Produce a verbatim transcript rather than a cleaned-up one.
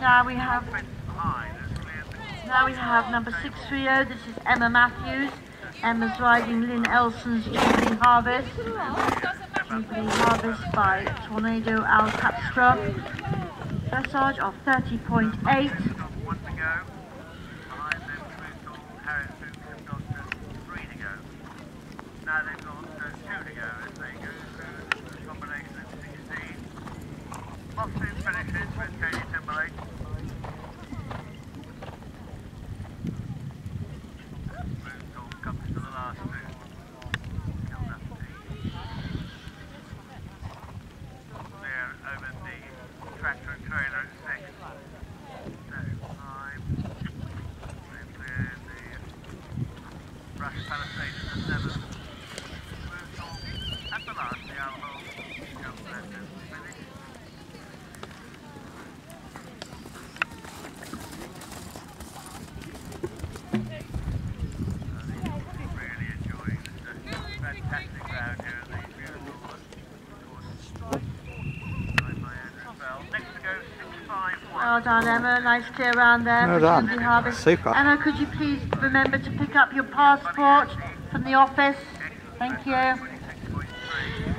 Now we have now we have number six three zero. This is Emma Matthews. Emma's riding Lynn Elson's Jubilee Harvest. Jubilee Harvest by Tornado Alcatra. Dressage of thirty point eight. Now they've got uh, two to go as they go through the combination of sixteen. Boston finishes with Katie Timberlake. Moontalk comes to the last two. There over the tractor and trailer at six. So five. Then clear the Rush Palisades at seven. At the last, the Alamo comes left as we finish. Really enjoying this uh, fantastic crowd here at the beautiful course. By Andrew Bell. Next to go six five one. Well done, Emma. Nice clear round there. Well for done. Jubilee Harvest. Super. Emma, could you please remember to pick up your passport from the office? Thank you. twenty-six point three.